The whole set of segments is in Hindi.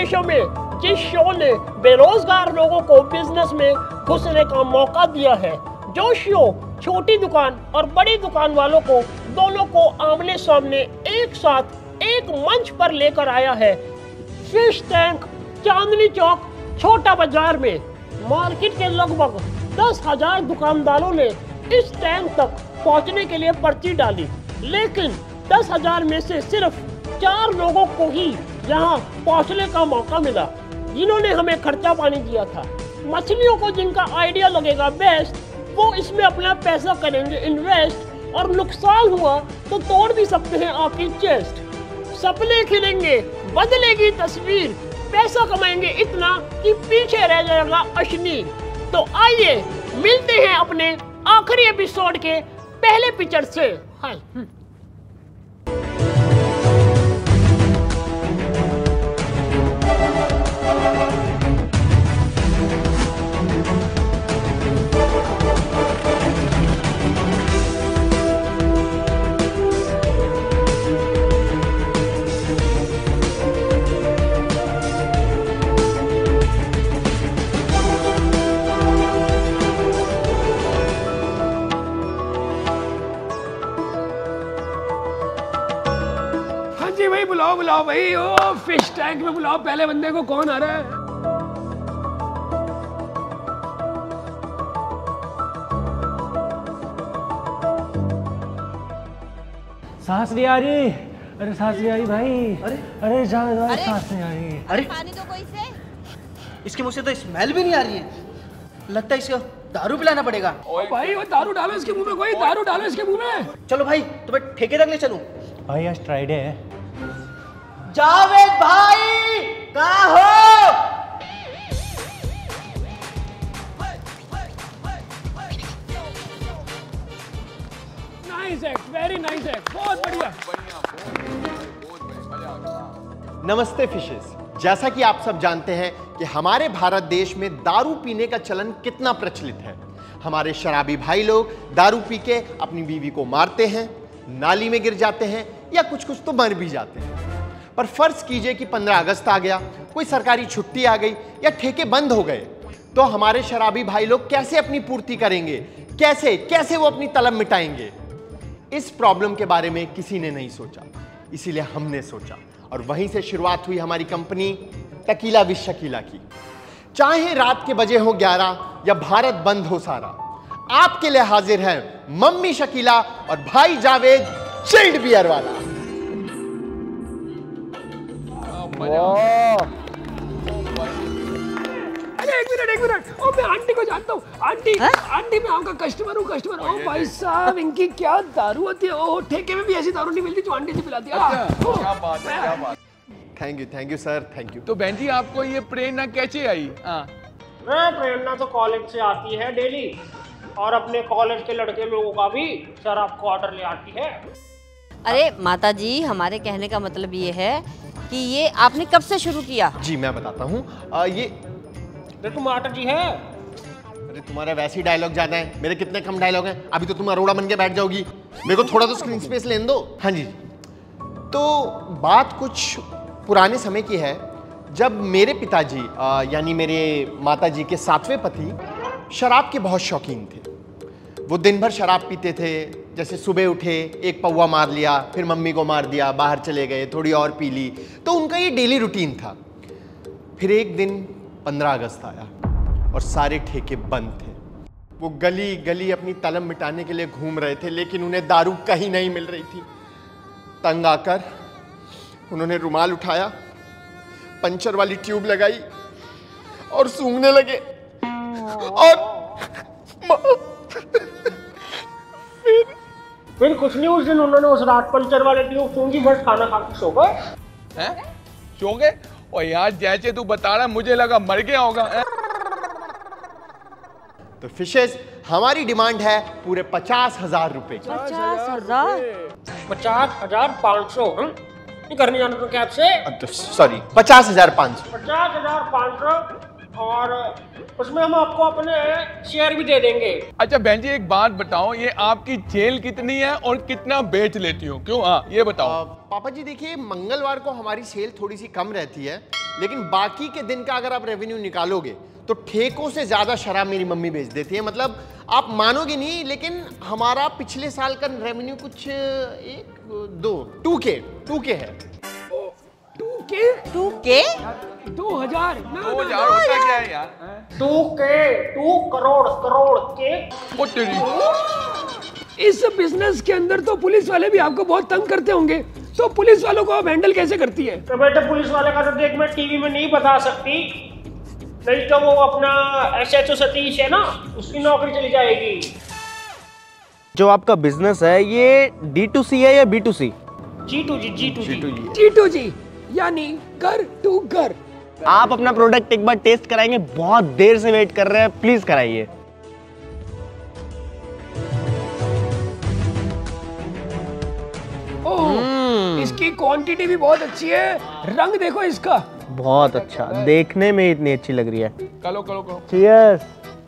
देशों में जिस शो ने बेरोजगार लोगों को बिजनेस में घुसने का मौका दिया है, जो शो छोटी दुकान और बड़ी दुकान वालों को दोनों को आमने सामने एक साथ एक मंच पर लेकर आया है। फिश टैंक चांदनी चौक छोटा बाजार में मार्केट के लगभग 10,000 दुकानदारों ने इस टैंक तक पहुंचने के लिए पर्ची डाली, लेकिन 10,000 में से सिर्फ 4 लोगों को ही यहाँ पहुंचने का मौका मिला, जिन्होंने हमें खर्चा पानी दिया था। मछलियों को जिनका आइडिया लगेगा बेस्ट, वो इसमें अपना पैसा करेंगे इन्वेस्ट, और नुकसान हुआ तो तोड़ भी सकते हैं आपकी चेस्ट। सपने खिलेंगे, बदलेगी तस्वीर, पैसा कमाएंगे इतना कि पीछे रह जाएगा अशनी। तो आइए मिलते हैं अपने आखिरी एपिसोड के पहले पिक्चर से। हाय। बुलाओ भाई, ओ फिश टैंक में बुलाओ पहले बंदे को। कौन आ रहा है? सांस नहीं आ रही। अरे सांस नहीं आ रही भाई। अरे जाओ सांस नहीं आ रही। अरे पानी दो कोई से। इसके मुंह से तो स्मेल भी नहीं आ रही है, लगता है इसको दारू पिलाना पड़ेगा। भाई वो दारू डालो इसके मुंह में, कोई दारू डालो इसके मुंह में। चलो भाई, तुम्हें ठेके तक ले चलूं? भाई आज फ्राइडे है। जावेद भाई कहाँ हो? Nice act, very nice act, बहुत बढ़िया। नमस्ते फिशेस। जैसा कि आप सब जानते हैं कि हमारे भारत देश में दारू पीने का चलन कितना प्रचलित है। हमारे शराबी भाई लोग दारू पी के अपनी बीवी को मारते हैं, नाली में गिर जाते हैं या कुछ कुछ तो मर भी जाते हैं। पर फर्ज कीजिए कि 15 अगस्त आ गया, कोई सरकारी छुट्टी आ गई या ठेके बंद हो गए, तो हमारे शराबी भाई लोग कैसे अपनी पूर्ति करेंगे? कैसे वो अपनी तलब मिटाएंगे? इस प्रॉब्लम के बारे में किसी ने नहीं सोचा, इसीलिए हमने सोचा और वहीं से शुरुआत हुई हमारी कंपनी टकीला विद शकीला की। चाहे रात के बजे हो 11 या भारत बंद हो सारा, आपके लिए हाजिर है मम्मी शकीला और भाई जावेद चिल्ड बियर वाला। अरे एक मिनट, ओ मैं आंटी को जानता हूँ। आंटी मैं आपका कस्टमर हूँ, कस्टमर। ओ भाई साहब, इनकी क्या दारू होती है। ओ ठेके में भी ऐसी दारू नहीं मिलती जो आंटी से पिलाती है। क्या बात है, क्या बात। Thank you sir, thank you. तो बहन जी आपको ये प्रेरणा कैसे आई? प्रेरणा तो कॉलेज से आती है डेली, और अपने कॉलेज के लड़के लोगों का भी शराब को ऑर्डर ले आती है। अरे माता जी, हमारे कहने का मतलब ये है कि ये आपने कब से शुरू किया? जी मैं बताता हूँ। ये टमाटर जी है। अरे तुम्हारा वैसे ही डायलॉग ज्यादा है, मेरे कितने कम डायलॉग हैं। अभी तो तुम अरोड़ा बन के बैठ जाओगी, मेरे को थोड़ा तो स्क्रीन स्पेस लेने दो। हाँ जी, तो बात कुछ पुराने समय की है, जब मेरे पिताजी यानी मेरे माताजी के 7वें पति शराब के बहुत शौकीन थे। वो दिन भर शराब पीते थे। जैसे सुबह उठे, एक पौवा मार लिया, फिर मम्मी को मार दिया, बाहर चले गए, थोड़ी और पी ली। तो उनका ये डेली रूटीन था। फिर एक दिन 15 अगस्त आया और सारे ठेके बंद थे। वो गली गली अपनी तलब मिटाने के लिए घूम रहे थे, लेकिन उन्हें दारू कहीं नहीं मिल रही थी। तंग आकर उन्होंने रुमाल उठाया, पंचर वाली ट्यूब लगाई और सूंघने लगे। और फिर कुछ नहीं, उस दिन उन्होंने उस रात पंचर वाले ट्यूब सूंघी, बस खाना खा के सो गए। सो गए? और यार जैसे तू बता रहा मुझे लगा मर गया होगा। तो फिशेस, हमारी डिमांड है पूरे 50,000 रुपए की। 50,000? 50,500। नहीं करने जाना तो कैब से। सॉरी, 50,500। 50,500 और उसमें हम आपको अपने शेयर भी दे देंगे। अच्छा बहन जी एक बात बताओ, ये आपकी जेल कितनी है और कितना बेच लेती हो? क्यों? हाँ ये बताओ। पापा जी देखिए, मंगलवार को हमारी सेल थोड़ी सी कम रहती है, लेकिन बाकी के दिन का अगर आप रेवेन्यू निकालोगे तो ठेकों से ज्यादा शराब मेरी मम्मी बेच देती है। मतलब आप मानोगे नहीं, लेकिन हमारा पिछले साल का रेवेन्यू कुछ 2K है। 2K? 2000 ना वो यार होता क्या है यार? 2 करोड़ के। ओ तेरी। इस बिजनेस के अंदर तो पुलिस वाले भी आपको बहुत तंग करते होंगे, तो पुलिस वालों को आप हैंडल कैसे करती है? तो बेटे पुलिस वाले का तो देख मैं टीवी में नहीं बता सकती, नहीं तो वो अपना SHO सतीश है ना, उसकी नौकरी चली जाएगी। जो आपका बिजनेस है ये D2C है या B2C? G2G यानी घर टू घर। आप अपना प्रोडक्ट एक बार टेस्ट कराएंगे? बहुत देर से वेट कर रहे हैं, प्लीज कराइए। ओह, इसकी क्वांटिटी भी बहुत अच्छी है, रंग देखो इसका। बहुत अच्छा, देखने में इतनी अच्छी लग रही है। करो। चीयर्स।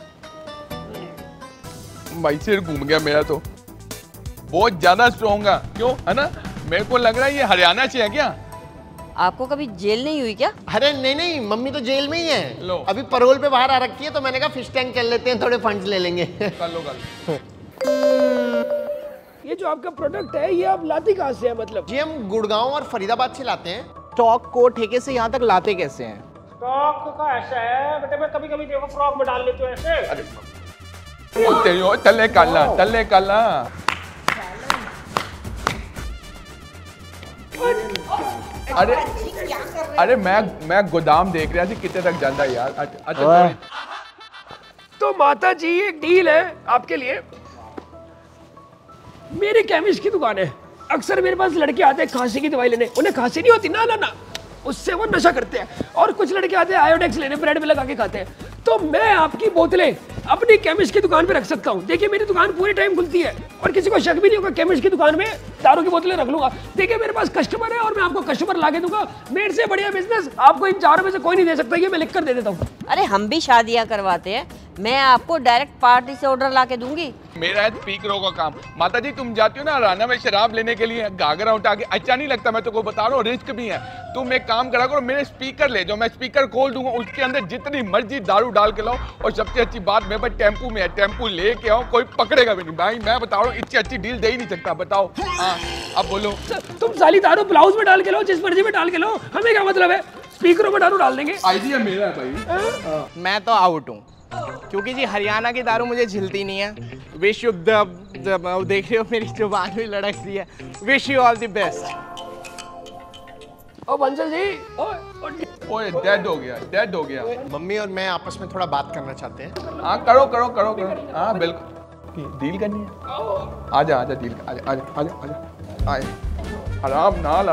भाई सिर घूम गया मेरा तो। बहुत ज्यादा स्ट्रॉन्ग है, क्यों है ना? मेरे को लग रहा है ये हरियाणा से है क्या? आपको कभी जेल नहीं हुई क्या? अरे नहीं, मम्मी तो जेल में ही है। लो। अभी पैरोल पे बाहर आ रखी है, तो मैंने कहा फिश टैंक चल लेते हैं, थोड़े फंड्स ले लेंगे। कर लो। ये जो आपका प्रोडक्ट है ये आप लाती कहाँ से है? मतलब जी हम गुड़गांव और फरीदाबाद से लाते हैं। स्टॉक को ठेके से यहाँ तक लाते कैसे हैं? स्टॉक का ऐसा है बेटे, मैं कभी देखो फ्रॉक में डाल लेते हो ऐसे। ओ तेरी, ओ चले काला। अरे मैं गोदाम देख रहा थी कितने तक जाता है यार। अच्छा तो माता जी एक डील है आपके लिए। मेरी केमिस्ट की दुकान है, अक्सर मेरे पास लड़के आते हैं खांसी की दवाई लेने, उन्हें खांसी नहीं होती ना, उससे वो नशा करते हैं। और कुछ लड़के आते हैं आयोडेक्स लेने, ब्रेड में लगा के खाते हैं। तो मैं आपकी बोतलें अपनी केमिस्ट की दुकान पे रख सकता हूँ। देखिए मेरी दुकान पूरी टाइम खुलती है और किसी को शक भी नहीं होगा, केमिस्ट की दुकान में दारू की बोतलें रख लूंगा। देखिए मेरे पास कस्टमर है और मैं आपको कस्टमर ला के दूंगा। मेरे से बढ़िया बिजनेस आपको इन चारों में से कोई नहीं दे सकता, ये मैं लिख कर दे देता हूँ। अरे हम भी शादियां करवाते हैं, मैं आपको डायरेक्ट पार्टी से ऑर्डर ला के दूंगी। मेरा है स्पीकरों का काम। माता जी तुम जाती हो ना हरियाणा में शराब लेने के लिए, घाघरा उठा के, अच्छा नहीं लगता। मैं तुमको बता रहा हूँ रिस्क भी है। तुम एक काम करा करो, मेरे स्पीकर ले जाओ, मैं स्पीकर खोल दूंगा, उसके अंदर जितनी मर्जी दारू डाल के लाओ। और सबसे अच्छी बात मेरे पास टेम्पू में है, टेम्पू लेके आओ, कोई पकड़ेगा भी नहीं। भाई मैं बता रहा हूँ इससे अच्छी डील दे ही नहीं सकता। बताओ हाँ अब बोलो। तुम साली दारू ब्लाउज में डाल के लो, जिस मर्जी में डाल के लो, हमें क्या मतलब है, स्पीकरों में दारू डाल देंगे। आइडिया मेरा है भाई। मैं तो आउट हूँ, क्योंकि जी हरियाणा की दारू मुझे झिलती नहीं है। विश यू देख रहे हो मेरी जुबान भी लड़क दी है। Wish you all the best. ओ बंसल जी, ओए डेड हो गया। मम्मी और मैं आपस में थोड़ा बात करना चाहते हैं। हाँ करो। हाँ बिल्कुल, डील करनी है। आजा डील, आजा। आराम नाल।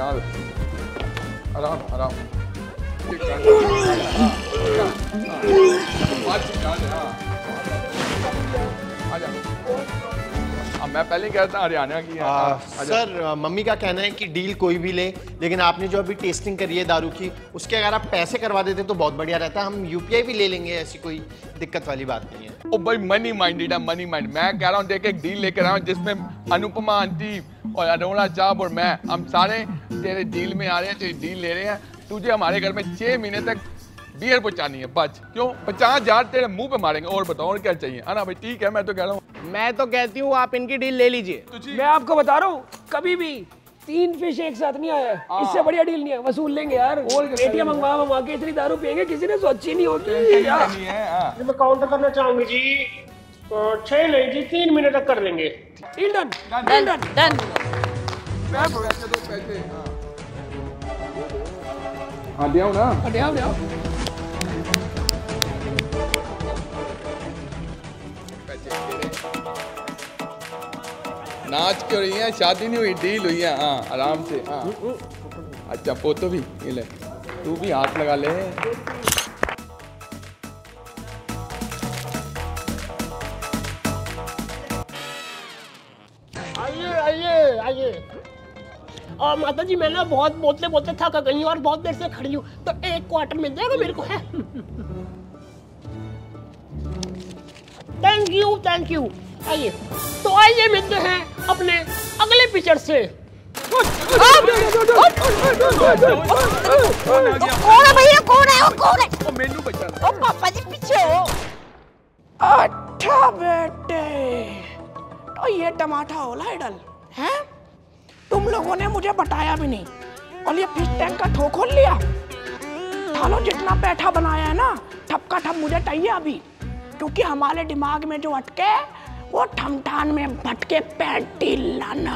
मैं पहले कह रहा था हरियाणा की है। सर मम्मी का कहना है कि डील कोई भी ले, लेकिन आपने जो अभी टेस्टिंग करी है दारू की, उसके अगर आप पैसे करवा देते तो बहुत बढ़िया रहता। हम UPI भी ले लेंगे, ऐसी कोई दिक्कत वाली बात नहीं है। ओ भाई मनी माइंडेड है, मनी माइंड। मैं कह रहा हूँ देख एक डील लेकर आया हूँ जिसमें अनुपमा आंटी और अरोड़ा साहब और मैं, हम सारे तेरे डील में आ रहे हैं, तेरी डील ले रहे हैं। तुझे हमारे घर में 6 महीने तक बियर पहुंचानी है बच। क्यों? 50,000 तेरे मुंह पे मारेंगे। और बताओ और क्या चाहिए? है ना भाई? ठीक है, मैं तो कह रहा हूँ। मैं तो कहती हूँ आप इनकी डील ले लीजिए। मैं आपको बता रहा हूँ, कभी भी 3 फिश एक साथ नहीं आया, इससे बढ़िया डील नहीं है। वसूल लेंगे यार, ATM मंगवा के इतनी दारू पियेंगे, किसी ने सोची नहीं होती यार। मैं काउंटर करना चाहूंगी जी, 6 नहीं जी 3 महीने तक कर देंगे। Deal done. हाँ दिया ना। हटियाओ। नाच क्यों रही है? शादी नहीं हुई, डील हुई है। हाँ आराम से। हाँ अच्छा फोटो भी ले, तू भी हाथ लगा ले। आइए। और माता जी मैं ना बहुत बोलते थक गई हूँ और बहुत देर से खड़ी हूँ, तो एक क्वार्टर मिल जाएगा मेरे को, है? Thank you. आइए, तो आइए मिलते हैं अपने अगले पिक्चर से। कौन है भैया, कौन है? वो कौन है? वो मेनू बचा रहा ओ पापा जी पीछे हो। अच्छा बेटे, तो ये टमाटर होला आइडल हैं? तुम लोगों ने मुझे बताया भी नहीं और ये फिश टैंक का ठो खोल लिया। थालो जितना पैठा बनाया है ना, ठप का ठप मुझे चाहिए अभी, क्योंकि हमारे दिमाग में जो अटके वो ठमठान में भटके पैटी लाना।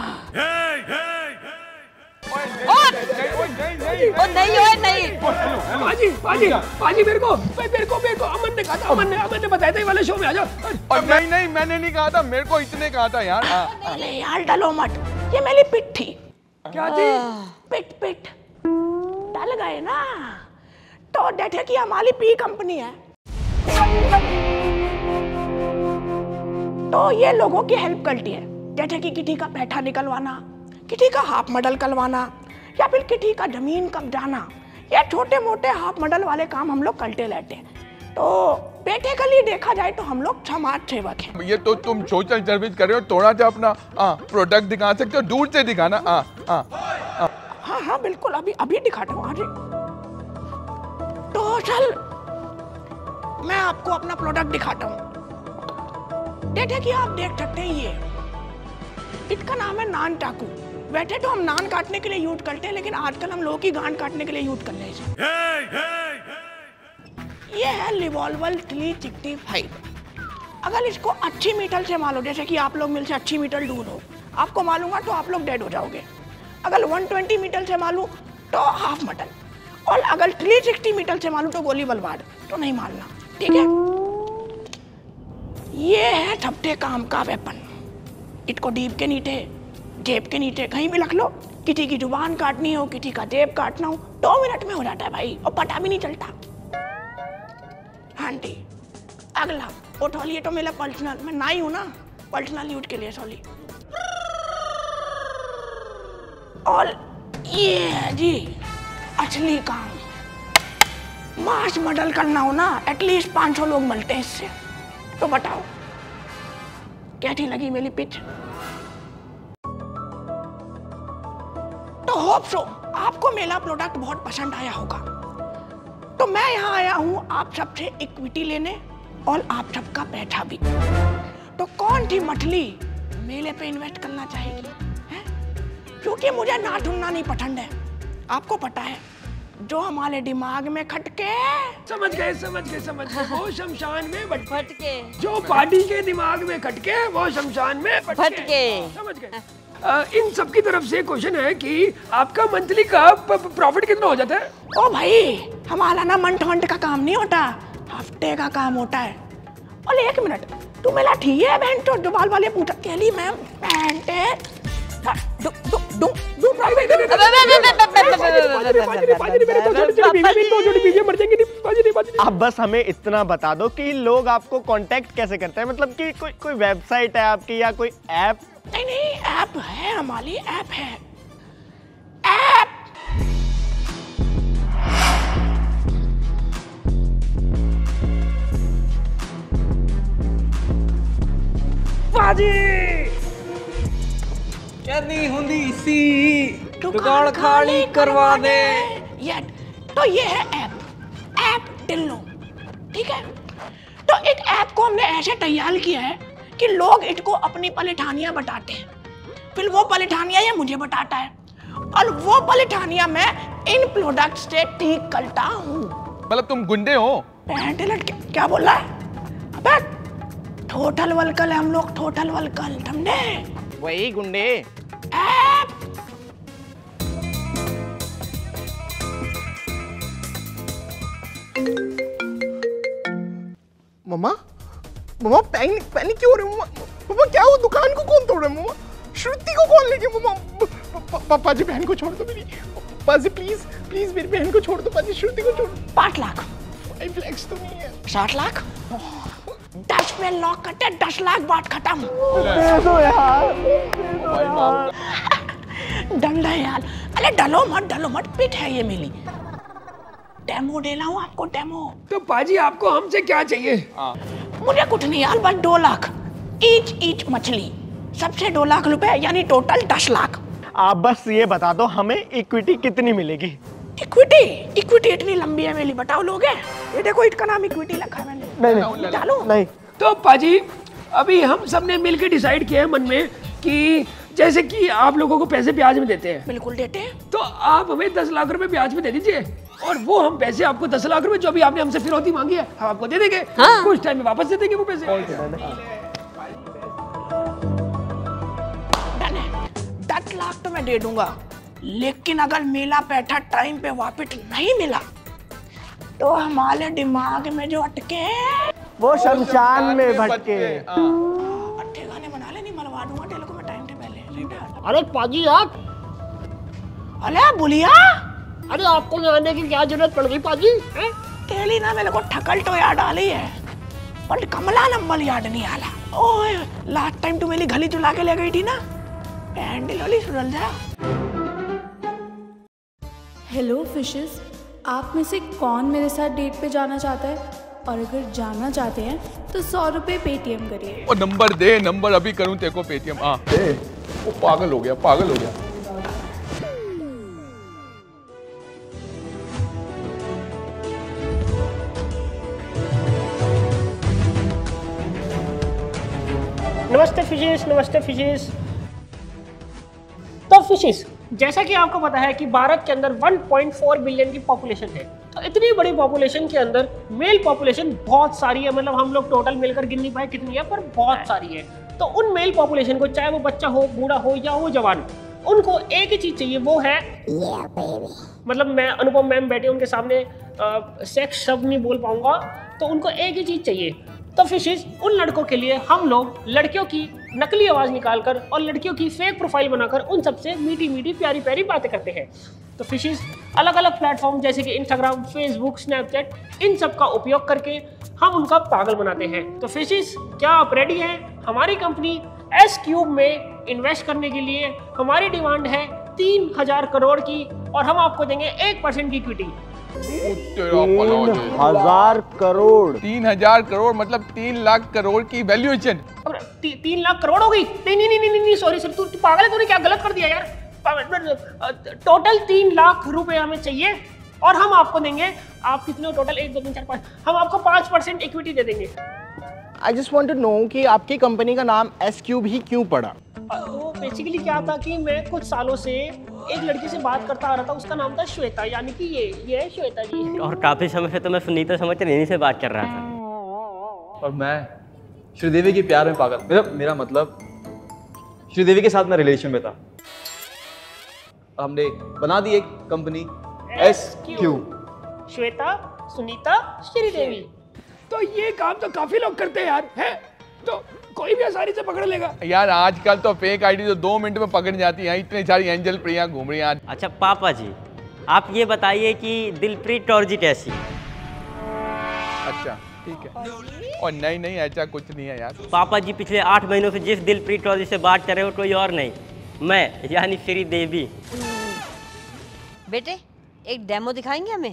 पाजी मेरे को अमन ने कहा था, अमन ने बताया था ये वाले शो में आ जाओ। और नहीं मैंने नहीं कहा था, मेरे को इतने कहा था यार। अरे यार डलो मत, ये मेरी पिट थी। क्या थी? पिट डल गए ना, तो देखे कि हमारी पी कंपनी है, तो ये लोगों की हेल्प करती है, जैसे कि किसी का पैठा निकलवाना, किसी का हाफ मॉडल करवाना, या फिर किसी का जमीन कब्जाना, या छोटे मोटे हाफ मॉडल वाले काम हम लोग करते रहते हैं। तो बेटे के लिए देखा जाए तो हम लोग समाज सेवक हैं। ये तो तुम सोशल सर्विस कर रहे हो, थोड़ा सा अपना प्रोडक्ट दिखा सकते हो, दूर से दिखाना। हाँ बिल्कुल, अभी दिखाता हूँ। तो चल मैं आपको अपना प्रोडक्ट दिखाता हूँ। जैसे कि आप देख सकते हैं, ये इसका नाम है नान चाकू। वैसे तो हम नान काटने के लिए यूज करते हैं, लेकिन आजकल हम लोगों की गांड काटने के लिए यूज कर रहे हैं। ये है रिवॉल्वर 365। अगर इसको अच्छी मीटर से मारो, जैसे कि आप लोग मिल से अच्छी मीटर दूर हो, आपको मालूंगा तो आप लोग डेड हो जाओगे। अगर 120 मीटर से मालूं तो हाफ मटन, और अगर 360 मीटर से मालूं तो गोली बलवाड़, तो नहीं मारना, ठीक है? ये है थपटे काम का वेपन। इसको डीप के नीचे, जेब के नीचे कहीं भी रख लो। किसी की जुबान काटनी हो, किसी का जेब काटना हो, 2 मिनट में हो जाता है भाई, और पता भी नहीं चलता। हाँ जी, अगला उठो, ये तो मेरा पर्सनल, मैं नाई हूं ना, पर्सनल यूज के लिए सॉरी। और ये है जी असली काम। मास मॉडल करना हो ना, एटलीस्ट 500 लोग मिलते हैं इससे। तो बताओ कैसी लगी मेरी पिच? तो होप सो आपको मेरा प्रोडक्ट बहुत पसंद आया होगा। तो मैं यहाँ आया हूँ आप सबसे इक्विटी लेने, और आप सबका पैसा भी। तो कौन सी मछली मेले पे इन्वेस्ट करना चाहेगी? हैं? क्योंकि मुझे ना ढूंढना नहीं पसंद है, आपको पता है, जो हमारे दिमाग में खटके। समझ गए वो शमशान में भटके, जो पार्टी के दिमाग में खटके वो शमशान में भटके। समझ गए। इन सब की तरफ से क्वेश्चन है कि आपका मंथली का प्रॉफिट कितना हो जाता है? ओ भाई, हमारा ना मंथ का काम नहीं होता, हफ्ते का काम होता है। और 1 मिनट, तू मेरा ठीक है बहन? तो दुबाल वाले पूछा केली मैम बहन अब बस हमें इतना बता दो कि लोग आपको कांटेक्ट कैसे करते हैं, मतलब कि कोई वेबसाइट है आपकी या कोई ऐप? नहीं, ऐप है, हमारी ऐप है। ऐप बाजी नहीं होंदी सी दुकान खाली करवा दे। तो ये है ऐप टिल्लो, ठीक है? तो एक ऐप को हमने ऐसे तैयार किया है कि लोग इसको अपनी परेशानियां बताते हैं, फिर वो परेशानियां ये मुझे बताता है, और वो परेशानियां मैं इन प्रोडक्ट से ठीक करता हूँ। मतलब तुम गुंडे हो? क्या बोल रहा है? अबे टोटल वलकल है हम लोग, टोटल वलकल, समझे? वही गुंडे। ऐप मम्मा पैनिक क्यों हो रहे? मम्मा क्या हो? दुकान को कौन तोड़ रहा है? मम्मा श्रुति को कौन ले गया? मम्मा पापा जी बहन को छोड़ दो मेरी, पापा जी प्लीज मेरी बहन को छोड़ दो, पापा जी श्रुति को छोड़ दो। 5 लाख 5 लाख तो नहीं है, 60 लाख 10 में लॉक करते, 10 लाख बात खत्म। दे दो यार, डंडा यार, अरे डलो मत, पिट है ये मेरी। डेमो देना हूँ आपको, डेमो। तो पाजी आपको हमसे क्या चाहिए? मुझे कुछ नहीं यार, बस 2 लाख ईच मछली, सबसे 2 लाख रुपए, यानी टोटल 10 लाख। आप बस ये बता दो हमें इक्विटी कितनी मिलेगी? इक्विटी इतनी लंबी है मेरी, बताओ लोगे? ये देखो इसका नाम इक्विटी लिखा है मैंने। नहीं डालो। नहीं। तो पाजी अभी हम सबने मिलकर डिसाइड किया है मन में कि जैसे कि आप लोगों को पैसे ब्याज में देते हैं। बिल्कुल देते हैं। तो आप हमें 10 लाख रुपए ब्याज में दे दीजिए और वो हम पैसे आपको 10 लाख रुपए जो भी आपने हमसे फिरौती मांगी है हम आपको दे देंगे। हाँ। कुछ टाइम में वापस दे देंगे वो पैसे। 10 लाख तो मैं दे दूंगा, लेकिन अगर मेला पैठा टाइम पे वापस नहीं मिला तो हमारे दिमाग में जो अटके वो शमशान में भटके। अट्ठे गाने बना ले, नहीं मरवा दूंगा तेरे को मैं टाइम से पहले। अरे पाजी आप, अरे बुलिया, अरे आपको यहाँ आने की क्या जरूरत पड़ गई पाजी? तेली ना मेरे को ठकल तो याद आ रही है, पर कमला नंबर याद नहीं आ रहा। ओए लास्ट टाइम तू मेरी गली चुला के ले गई थी ना, पैंडल सुधर जा। हेलो फिशेस, आप में से कौन मेरे साथ डेट पे जाना चाहता है? और अगर जाना चाहते हैं तो 100 रुपये पेटीएम करिए। ओ नंबर दे, नंबर अभी करूं तेरे को पेटीएम। वो पागल हो गया, पागल हो गया। नमस्ते फिशिस, नमस्ते फिशिस। तो फिशिस, जैसा कि आपको पता है कि भारत के अंदर 1.4 बिलियन की पॉपुलेशन है। तो इतनी बड़ी पॉपुलेशन के अंदर मेल पॉपुलेशन बहुत सारी है, मतलब हम लोग टोटल मिलकर गिन नहीं पाए कितनी है, पर बहुत सारी है। तो उन मेल पॉपुलेशन को, चाहे वो बच्चा हो, बूढ़ा हो या वो जवान, उनको एक ही चीज चाहिए, वो है मतलब मैं अनुपम मैम बैठे उनके सामने सेक्स शब्द नहीं बोल पाऊंगा, तो उनको एक ही चीज चाहिए। तो फिशिस, उन लड़कों के लिए हम लोग लड़कियों की नकली आवाज निकालकर और लड़कियों की फेक प्रोफाइल बनाकर उन सबसे मीठी मीठी प्यारी प्यारी बातें करते हैं। तो फिशिस अलग अलग प्लेटफॉर्म जैसे कि इंस्टाग्राम, फेसबुक, स्नैपचैट, इन सब का उपयोग करके हम उनका पागल बनाते हैं। तो फिशिस, क्या आप रेडी हैं हमारी कंपनी S-Cube में इन्वेस्ट करने के लिए? हमारी डिमांड है 3000 करोड़ की और हम आपको देंगे 1% की इक्विटी। 3000 करोड़? 3000 करोड़ मतलब 3 लाख करोड़ की वैल्यूएशन। 3 लाख करोड़ हो गई? नहीं, सॉरी सर, तू पागल है, तूने क्या गलत कर दिया यार। टोटल 3 लाख रुपए हमें चाहिए और हम आपको देंगे, आप कितने टोटल 1 2 3 4 5, हम आपको 5% इक्विटी दे देंगे। I just want to know कि आपकी कंपनी का नाम S-Cube ही क्यों पड़ा? वो बेसिकली क्या था कि मैं कुछ सालों से एक लड़की से बात करता आ रहा था, उसका नाम था श्वेता, यानी कि ये है श्वेता जी। और काफी समय से तो मैं सुनीता समझ कर इन्हीं से बात कर रहा था। और मैं श्रीदेवी के प्यार में पागल, मेरा मतलब श्रीदेवी के साथ मैं रिलेशन में था। हमने बना दी एक कंपनी S-Cube। श्वेता, सुनीता, श्रीदेवी। तो ये काम तो काफी लोग करते हैं यार, है तो कोई भी आसानी से पकड़ लेगा यार। आजकल तो फेक आईडी तो 2 मिनट में पकड़ जाती है, इतनी सारी एंजल प्रिया घूम रही हैं। अच्छा पापा जी, आप ये बताइए कि दिलप्रीत कौर जी कैसी? अच्छा ठीक है। और नहीं ऐसा कुछ नहीं है यार। पापा जी पिछले 8 महीनों से जिस दिलप्रीत कौर जी से बात कर रहे हो कोई और नहीं, मैं यानी श्रीदेवी। बेटे एक डेमो दिखाएंगे हमें?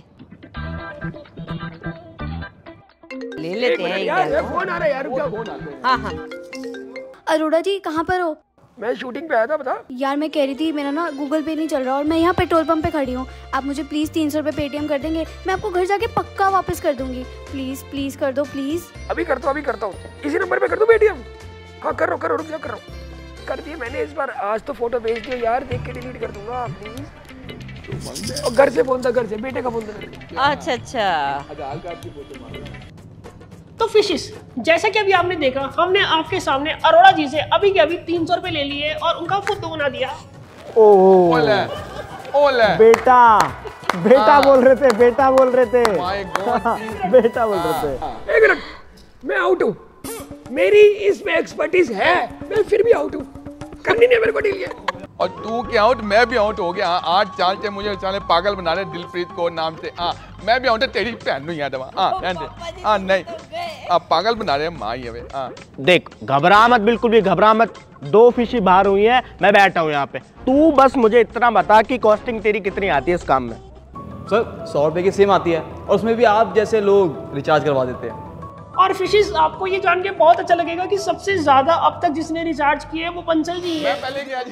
ले लेते हैं यार, फोन आ रहा है यार, क्या फोन आ रहा है? हाँ। अरोड़ा जी कहाँ पर हो? मैं शूटिंग पे आया था, बता। यार मैं कह रही थी मेरा ना गूगल पे नहीं चल रहा और मैं यहाँ पेट्रोल पंप पे खड़ी हूँ। आप मुझे प्लीज़ 300 रुपये पेटीएम कर देंगे, मैं आपको घर जाके पक्का वापस कर दूंगी। प्लीज़ कर दो प्लीज़। अभी करता हूँ, इसी नंबर पे कर दो पेटीएम। हाँ कर रहा हूँ, कर दिए मैंने इस बार। आज तो फोटो भेज दिया यार, देख के डिलीट कर दूंगा प्लीज। और घर से फोन था, घर से बेटे का फोन था। अच्छा। तो फिशिस, जैसा कि अभी आपने देखा, हमने आपके सामने अरोड़ा जी से अभी के अभी 300 रुपए ले लिए और उनका फुद्दू बना दिया। ओले बेटा बोल रहे थे, बेटा बोल रहे थे। बेटा बोल रहे थे। एक मिनट, मैं आउट हूँ, मेरी इसमें एक्सपर्टीज है, मैं फिर भी आउट हूँ, करनी नहीं मेरे को डील। और तू क्या आउट, मैं भी आउट हो गया। 8 साल से मुझे साले पागल बना रहे दिलप्रीत को नाम से। मैं भी आउट है, तेरी बहन नहीं याद है। नहीं आप पागल बना रहे हैं माँ ये। देख घबरा मत, बिल्कुल भी घबरा मत। 2 फिशी बाहर हुई है, मैं बैठा हूँ यहाँ पे। तू बस मुझे इतना बता कि कॉस्टिंग तेरी कितनी आती है इस काम में? सर 100 रुपये की सिम आती है और उसमें भी आप जैसे लोग रिचार्ज करवा देते हैं। और फिशिस, आपको ये जान के बहुत अच्छा लगेगा कि सबसे ज्यादा अब तक जिसने रिचार्ज किया है वो बंसल जी है। पहले क्या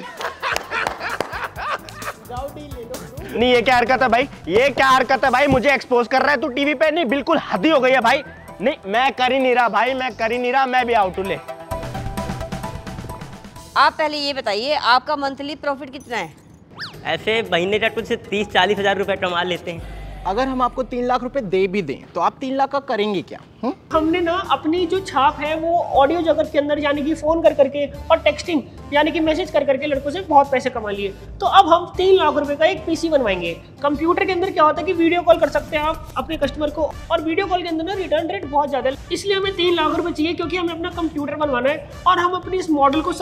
नहीं ये क्या हरकत है भाई, ये क्या हरकत है भाई, मुझे एक्सपोज कर रहा है तू टीवी पे। नहीं बिल्कुल हद ही हो गई है भाई। नहीं मैं कर ही नहीं रहा भाई, मैं कर ही नहीं रहा, मैं भी आउट ले। आप पहले ये बताइए आपका मंथली प्रॉफिट कितना है? ऐसे महीने का कुछ 30-40 हज़ार रुपये कमा लेते हैं। अगर हम आपको 3 लाख रुपए दे भी दें तो आप 3 लाख का करेंगे क्या? हमने ना अपनी जो छाप है वो ऑडियो जगत के अंदर यानी कि फोन कर करके और टेक्सटिंग यानी कि मैसेज कर करके लड़कों से बहुत पैसे कमा लिए। तो अब हम 3 लाख रुपए का एक पीसी बनवाएंगे। कंप्यूटर के अंदर क्या होता है कि वीडियो कॉल कर सकते हैं आप अपने कस्टमर को, और वीडियो कॉल के अंदर ना रिटर्न रेट बहुत ज्यादा है, इसलिए हमें 3 लाख रुपए चाहिए क्योंकि हमें अपना कंप्यूटर बनवाना है और हम अपनी इस मॉडल को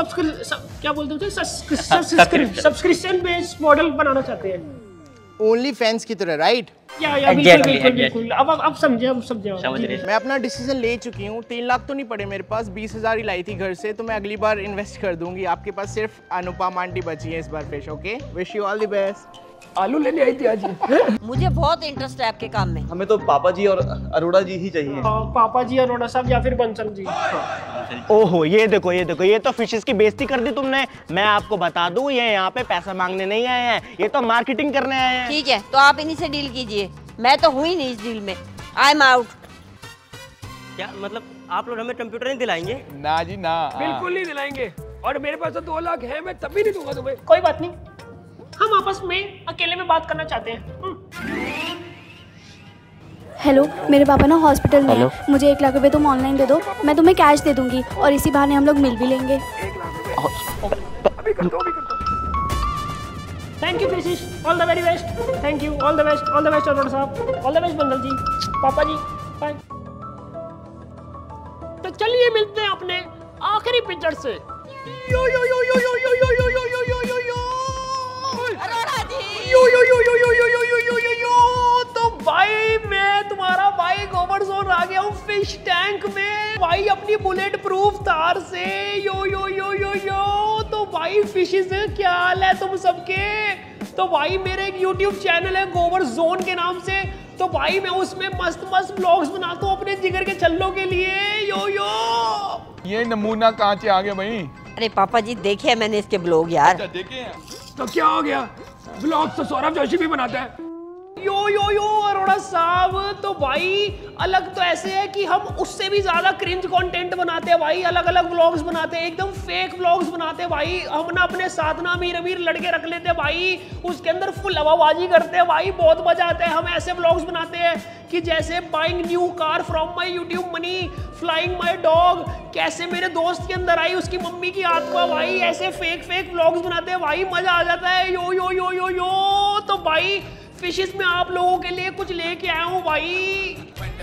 सब्सक्रिप्शन बेस्ड मॉडल बनाना चाहते हैं। ओनली फैंस की तरह, राइट? या बिल्कुल। अब समझे मैं अपना डिसीजन ले चुकी हूँ। 3 लाख तो नहीं पड़े मेरे पास, 20,000 ही लाई थी घर से, तो मैं अगली बार इन्वेस्ट कर दूंगी। आपके पास सिर्फ अनुपमा आंटी बची है इस बार fish. Okay, wish you all the best. आलू लेने आई थी आज। मुझे बहुत इंटरेस्ट है आपके काम में। हमें तो पापा जी और अरोड़ा जी ही चाहिए। पापा जी, अरोड़ा साहब या फिर बंसल जी। ओहो ये देखो ये तो फिशेस की बेइज्जती कर दी तुमने। मैं आपको बता दूं ये यहाँ पे पैसा मांगने नहीं आए हैं, ये तो मार्केटिंग करने आए हैं। ठीक है तो आप इन्हीं से डील कीजिए, मैं तो हुई नहीं इस डील में। I am out. क्या मतलब आप लोग हमें कंप्यूटर नहीं दिलाएंगे? ना जी ना, बिल्कुल नहीं दिलाएंगे। और मेरे पास तो 2 लाख है, मैं तभी नहीं दूंगा तुम्हें। कोई बात नहीं, हम आपस में अकेले में बात करना चाहते हैं। हेलो, मेरे पापा ना हॉस्पिटल में हैं। मुझे 1 लाख रुपए तुम ऑनलाइन दे दो, मैं तुम्हें कैश दे दूंगी और इसी बहाने हम लोग मिल भी लेंगे। अभी कर दो। Thank you fishes, all the very best. Thank you, all the best Arora साहब, ऑल द बेस्ट बंदल जी, पापा जी, बाय। तो चलिए मिलते हैं अपने आखिरी पिक्चर से। यो yo yo yo yo yo yo yo yo yo yo yo यो अरोड़ा जी। यो yo yo yo yo yo yo yo yo yo यो। तो भाई मैं तुम्हारा भाई गोबर जोन आ गया हूँ फिश टैंक में भाई, अपनी बुलेट प्रूफ तार से। यो यो यो यो यो। तो भाई फिशेस क्या हाल है तुम सबके? तो भाई मेरे एक YouTube चैनल है गोबर जोन के नाम से, तो भाई मैं उसमें मस्त मस्त ब्लॉग्स बनाता हूँ अपने जिगर के छल्लों के लिए। यो यो। ये नमूना कहाँ से आ गया भाई? अरे पापा जी देखे मैंने इसके ब्लॉग यार। अच्छा देखे हैं। तो क्या हो गया, ब्लॉग तो सौरभ जोशी भी बनाता है। यो यो यो अरोड़ा साहब, तो भाई अलग तो ऐसे है कि हम उससे भी ज्यादा क्रिंज कंटेंट बनाते हैं भाई, अलग अलग व्लॉग्स बनाते हैं, एकदम फेक व्लॉग्स बनाते हैं भाई। हम ना अपने साथ ना अमीर लड़के रख लेते हैं भाई, उसके अंदर फुल हवाबाजी करते हैं भाई, बहुत मजा आता है। हम ऐसे व्लॉग्स बनाते हैं कि जैसे buying new car from my YouTube money, flying my dog, कैसे मेरे दोस्त के अंदर आई उसकी मम्मी की आत्मा भाई, ऐसे फेक व्लॉग्स बनाते हैं भाई, मजा आ जाता है। यो यो यो यो यो। तो भाई फिशेस में आप लोगों के लिए कुछ लेके आया हूँ भाई।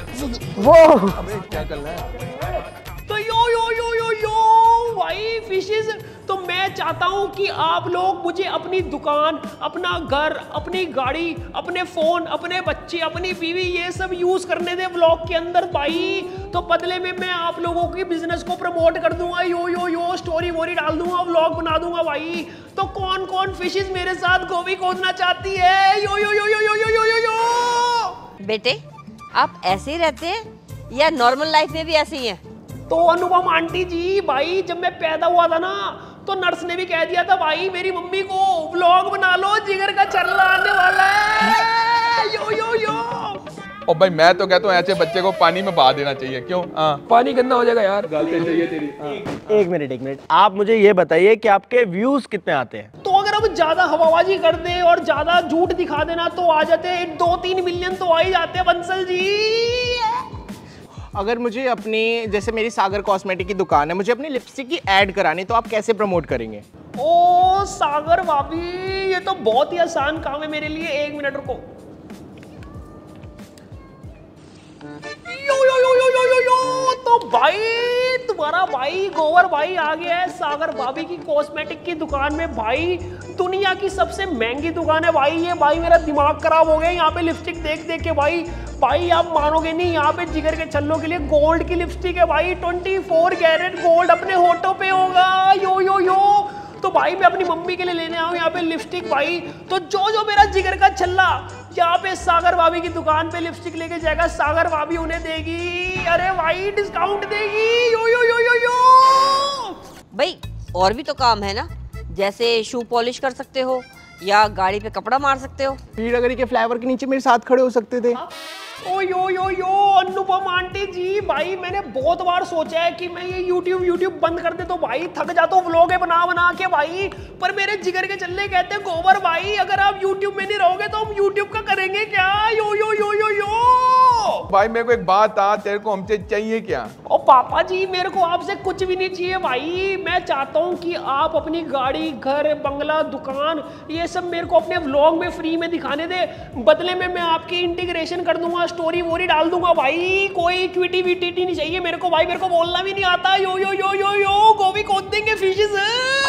वो क्या कर रहा है? तो यो यो यो यो यो भाई फिशेस, तो मैं चाहता हूँ कि आप लोग मुझे अपनी दुकान, अपना घर, अपनी गाड़ी, अपने फोन, अपने बच्चे, अपनी बीवी, ये सब यूज करने दे व्लॉग के अंदर भाई। तो बदले में मैं आप लोगों की बिजनेस को प्रमोट कर दूंगा, यो यो यो स्टोरी वोरी डाल दूंगा, व्लॉग बना दूंगा भाई। तो कौन कौन फिशेस मेरे साथ गोभी खोदना चाहती है? यो yo yo yo yo yo yo yo यो। बेटे आप ऐसे ही रहते हैं या नॉर्मल लाइफ में भी ऐसे ही हैं? तो अनुपम आंटी जी भाई, जब मैं पैदा हुआ था ना तो नर्स ने भी कह दिया था भाई मेरी मम्मी को, व्लॉग बना लो जिगर का चरला आने वाला है। यो यो यो। ओ भाई मैं तो कहता हूँ ऐसे बच्चे को पानी में बहा देना चाहिए। क्यों? पानी गंदा हो जाएगा यार। गलती चाहिए तेरी। एक मिनट, आप मुझे ये बताइए कि आपके व्यूज कितने आते हैं? तो अगर हम ज्यादा हवाबाजी कर दे और ज्यादा झूठ दिखा देना तो आ जाते हैं 2-3 मिलियन तो आ ही जाते हैं बंसल जी। अगर मुझे अपनी, जैसे मेरी सागर कॉस्मेटिक की दुकान है, मुझे अपनी लिपस्टिक की ऐड करानी, तो आप कैसे प्रमोट करेंगे? ओ सागर भाभी, ये तो बहुत ही आसान काम है मेरे लिए। 1 मिनट रुको। यो yo yo yo yo yo यो। तो भाई तुम्हारा भाई गोवर भाई आ गया है सागर भाभी की कॉस्मेटिक की दुकान में भाई। दुनिया की सबसे महंगी दुकान है भाई ये। भाई मेरा दिमाग खराब हो गया यहाँ पे लिपस्टिक देख देख के भाई। भाई आप मानोगे नहीं, यहाँ पे जिगर के छल्लों के लिए गोल्ड की लिपस्टिक है भाई। 24 कैरेट गोल्ड अपने होठों पे होगा। यो यो यो। तो भाई मैं अपनी मम्मी के लिए लेने आऊँ यहाँ पे लिपस्टिक भाई। तो जो जो मेरा जिगर का छल्ला जहाँ पे सागर भाभी की दुकान पे लिपस्टिक लेके जाएगा सागर भाभी उन्हें देगी, अरे भाई डिस्काउंट देगी। यो यो यो यो यो। भाई और भी तो काम है ना, जैसे शू पॉलिश कर सकते हो या गाड़ी पे कपड़ा मार सकते हो। पीड़ागरी के फ्लाईओवर के नीचे मेरे साथ खड़े हो सकते थे। ओ यो अनुपम आंटी जी, भाई मैंने बहुत बार सोचा है कि मैं ये यूट्यूब बंद कर दे तो भाई थक जाता हूँ व्लॉग बना के भाई, पर मेरे जिगर के चलने कहते हैं गोबर भाई अगर आप यूट्यूब में नहीं रहोगे तो हम यूट्यूब का करेंगे क्या। यो यो यो यो यो भाई मेरे को एक बात आ, तेरे को हमसे चाहिए क्या? ओ पापा जी मेरे को आपसे कुछ भी नहीं चाहिए भाई, मैं चाहता हूँ कि आप अपनी गाड़ी, घर, बंगला, दुकान ये सब मेरे को अपने व्लॉग में फ्री में दिखाने दे, बदले में मैं आपकी इंटीग्रेशन कर दूंगा, स्टोरी वोरी डाल दूंगा भाई, कोई इक्विटी विटिटी नहीं चाहिए मेरे को भाई, मेरे को बोलना भी नहीं आता। यो यो यो यो यो गोभी खोद देंगे फिशेस।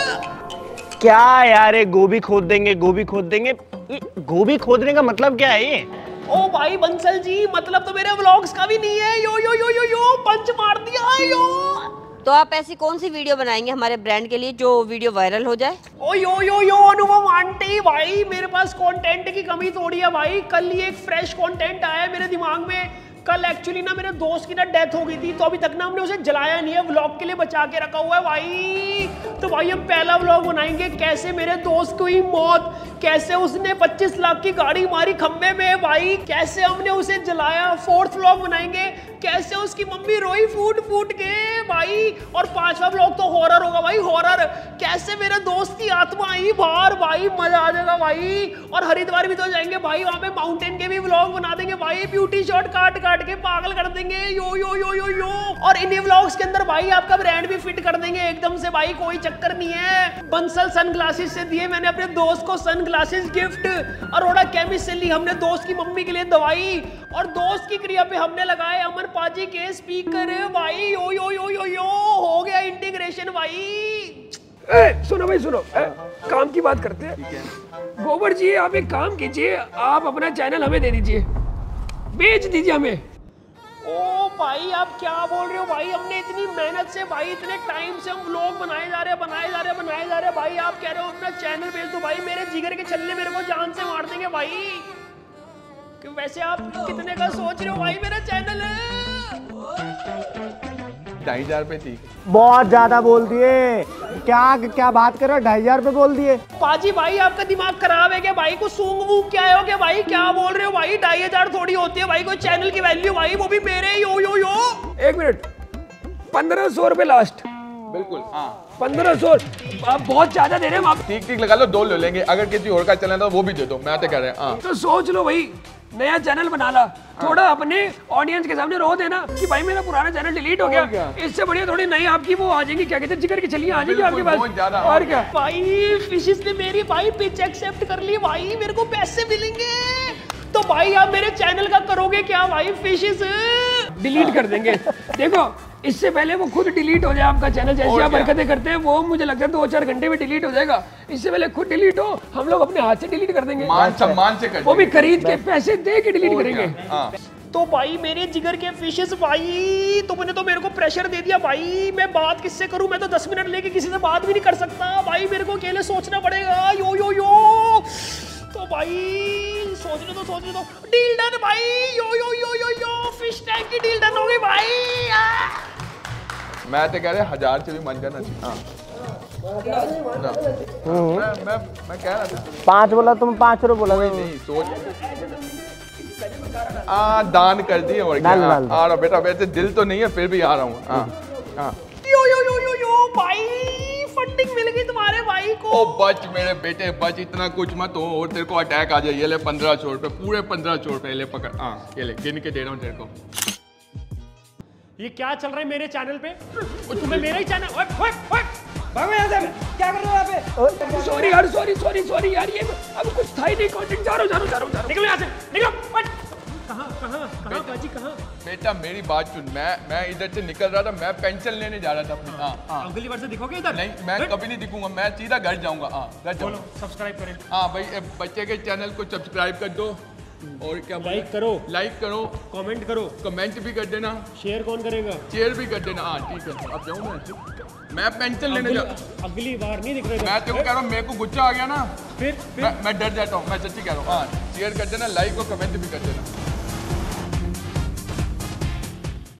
क्या यार ये गोभी खोद देंगे, गोभी खोद देंगे, गोभी खोदने का मतलब क्या है ये? ओ भाई बंसल जी मतलब तो मेरे व्लॉग्स का भी नहीं है। यो यो यो यो यो पंच मार दिया यो। तो आप ऐसी कौन सी वीडियो बनाएंगे हमारे ब्रांड के लिए जो वीडियो वायरल हो जाए? ओ यो अनुपम आंटी भाई मेरे पास कंटेंट की कमी थोड़ी है भाई, कल ही एक फ्रेश कंटेंट आया है मेरे दिमाग में। कल एक्चुअली ना मेरे दोस्त की ना डेथ हो गई थी, तो अभी तक ना हमने उसे जलाया नहीं है, व्लॉग के लिए बचा के रखा हुआ है भाई। तो भाई हम पहला व्लॉग बनाएंगे कैसे मेरे दोस्त को हुई मौत, कैसे उसने 25 लाख की गाड़ी मारी खंबे में भाई, कैसे हमने उसे जलाया। फोर्थ व्लॉग बनाएंगे कैसे उसकी मम्मी रोई फूट के भाई। और पांचवा व्लॉग तो हॉरर होगा भाई, हॉरर कैसे मेरे दोस्त की आत्मा आई बाहर भाई, मजा आ जाएगा भाई। और हरिद्वार भी तो जाएंगे भाई, वहां पे माउंटेन के भी व्लॉग बना देंगे भाई, ब्यूटी शॉट काट के पागल कर देंगे। यो यो यो यो यो और इन्हीं व्लॉग्स के अंदर भाई आपका ब्रांड भी फिट कर देंगे एकदम से भाई, कोई चक्कर नहीं है। बंसल सनग्लासेस से दिए मैंने अपने दोस्त को सनग्लासेस गिफ्ट, अरोड़ा केमिस्ट से ली हमने दोस्त की मम्मी के लिए दवाई, और दोस्त की क्रिया पे हमने लगाए अमन पाजी के स्पीकर भाई। यो यो यो यो यो हो गया इंटीग्रेशन भाई। सुनो भाई सुनो, काम की बात करते हैं। गोबर जी आप एक काम कीजिए, आप अपना चैनल हमें दे दीजिए, बेच दीजिए हमें। ओ भाई आप क्या बोल रहे हो भाई, हमने इतनी मेहनत से भाई, इतने टाइम से हम व्लॉग बनाए जा रहे हैं भाई, आप कह रहे हो अपना चैनल बेच दो भाई। मेरे जिगर के छल्ले मेरे को जान से मार देंगे भाई। कि वैसे आप कितने का सोच रहे हो भाई मेरा चैनल? 2,500 रुपए थी। बहुत ज्यादा बोल दिए, क्या बात कर रहे हो, 2,500 रुपए बोल दिए। पाजी भाई आपका दिमाग खराब है क्या भाई, को सूंग वूंग क्या हो गया भाई, क्या बोल रहे हो भाई? 2,500 थोड़ी होती है भाई कोई चैनल की वैल्यू भाई, वो भी मेरे। यो यो यो 1 मिनट 1500 रुपए लास्ट। बिल्कुल हाँ 1500 आप बहुत ज्यादा दे रहे हैं आप। ठीक लगा लो, 2 ले लेंगे, अगर किसी और का चैनल था वो भी दे दो, मैं तो कह रहे हैं। तो सोच लो भाई, नया चैनल बना ला, थोड़ा अपने ऑडियंस के सामने रो देना कि भाई मेरा पुराना चैनल डिलीट हो गया, इससे बढ़िया थोड़ी नई आपकी वो आ जाएंगी, क्या कहते हैं जिगर की छलियां आ जाएंगी आपके पास। और क्या भाई फिशेस ने मेरी भाई पिच एक्सेप्ट कर ली भाई, मेरे को पैसे मिलेंगे। तो भाई आप मेरे चैनल का करोगे क्या भाई? फिशेस डिलीट कर देंगे। देखो इससे पहले वो खुद डिलीट हो जाए आपका चैनल, जैसे आप हरकतें करते हैं वो मुझे लगता है 2-4 घंटे में डिलीट हो जाएगा। इससे पहले खुद डिलीट हो, हम लोग अपने हाथ से डिलीट कर देंगे, मान सम्मान से कर वो भी खरीद के पैसे दे के डिलीट करेंगे। तो भाई मेरे जिगर के फिशेस भाई, तुमने तो मेरे को प्रेशर दे दिया भाई, मैं बात किससे करूं? मैं तो 10 मिनट लेके किसी से बात भी नहीं कर सकता भाई, मेरे को अकेले सोचना पड़ेगा। यो यो यो तो भाई सोचने दो डील डन भाई। Yo yo yo yo yo fish tank की डील डन हो गई भाई। मैं तो कह रहे 1000 से भी मन करना चाहिए। मैं कह रहा था 5 बोला तुम, 5 रुपए बोला नहीं सोच दान कर दिए और क्या आ रहा बेटा, वैसे दिल तो नहीं है फिर भी आ रहा हूँ। यो यो यो यो यो भाई फंडिंग मिल गई तुम्हारे भाई को। ओ बच मेरे बेटे बच, इतना कुछ मत हो और तेरे को अटैक आ जाए। ये ले 1500 रुपए, पूरे 1500 रुपए ले पकड़। ये ले गिन के दे रहा हूँ तेरे को। ये क्या चल रहा है मेरे चैनल पे? तुम्हें मेरा ही चैनल भागो यहाँ से, क्या कर रहे हो यहाँ पे? सॉरी यार, सॉरी यार, ये अब कुछ था ही नहीं कंटेंट। जा रहा हूँ निकलो यहाँ से, निकलो। कहाँ बाजी कहाँ? बेटा मेरी बात सुन, मैं इधर से निकल रहा था, मैं पेंशन लेने जा रहा था अपनी। अगली बार से दिखोगे इधर? नहीं मैं कभी नहीं दिखूंगा, मैं सीधा घर जाऊंगा। घर जाऊंगा। सब्सक्राइब करें। हाँ भाई बच्चे के चैनल को सब्सक्राइब कर दो और क्या लाइक करो, कमेंट भी कर देना। शेयर कौन करेगा? शेयर भी कर देना। हाँ ठीक है, अब जाऊँ मैं पेंशन लेने जा। अगली बार नहीं दिख रहा। मैं तेरे को कह रहा हूँ, मेरे को गुस्सा आ गया ना फिर मैं डर जाता हूँ, मैं सच्ची कह रहा हूँ। हाँ शेयर कर देना, लाइक और कमेंट भी कर देना।